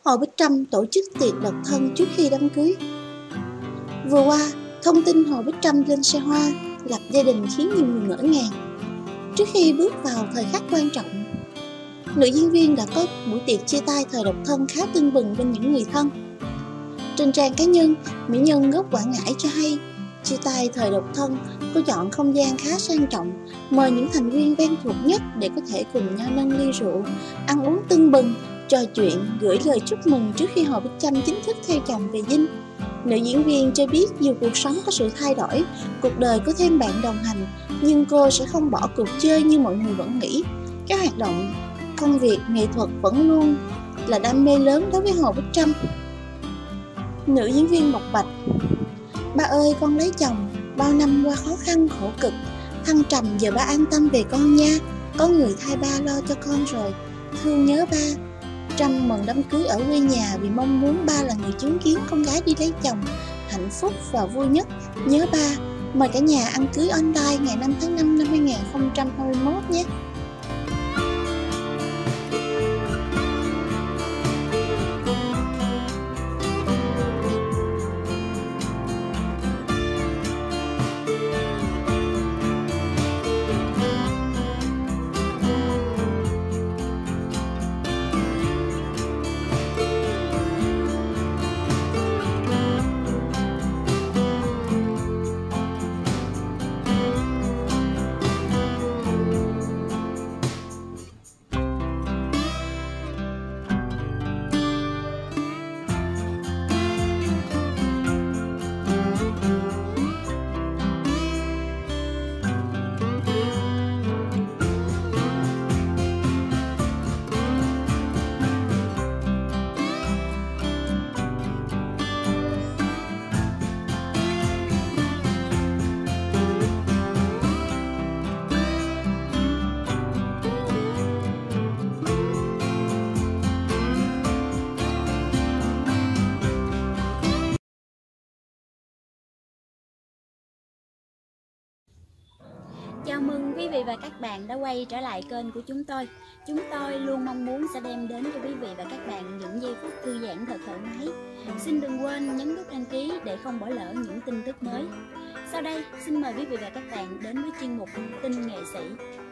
Hồ Bích Trâm tổ chức tiệc độc thân trước khi đám cưới. Vừa qua, thông tin Hồ Bích Trâm lên xe hoa, lập gia đình khiến nhiều người ngỡ ngàng. Trước khi bước vào thời khắc quan trọng, nữ diễn viên đã có buổi tiệc chia tay thời độc thân khá tưng bừng bên những người thân. Trên trang cá nhân, mỹ nhân gốc Quảng Ngãi cho hay, chia tay thời độc thân, cô chọn không gian khá sang trọng, mời những thành viên quen thuộc nhất để có thể cùng nhau nâng ly rượu, ăn uống tưng bừng, trò chuyện, gửi lời chúc mừng trước khi Hồ Bích Trâm chính thức theo chồng về dinh. Nữ diễn viên cho biết dù cuộc sống có sự thay đổi, cuộc đời có thêm bạn đồng hành, nhưng cô sẽ không bỏ cuộc chơi như mọi người vẫn nghĩ. Các hoạt động, công việc, nghệ thuật vẫn luôn là đam mê lớn đối với Hồ Bích Trâm. Nữ diễn viên bộc bạch: "Ba ơi, con lấy chồng, bao năm qua khó khăn khổ cực, thăng trầm, giờ ba an tâm về con nha, có người thay ba lo cho con rồi, thương nhớ ba." Trâm mừng đám cưới ở quê nhà vì mong muốn ba là người chứng kiến con gái đi lấy chồng hạnh phúc và vui nhất. Nhớ ba, mời cả nhà ăn cưới online ngày 5 tháng 5 năm 2021 nhé. Chào mừng quý vị và các bạn đã quay trở lại kênh của chúng tôi. Chúng tôi luôn mong muốn sẽ đem đến cho quý vị và các bạn những giây phút thư giãn thật thoải mái. Xin đừng quên nhấn nút đăng ký để không bỏ lỡ những tin tức mới. Sau đây, xin mời quý vị và các bạn đến với chuyên mục Tin Nghệ Sĩ.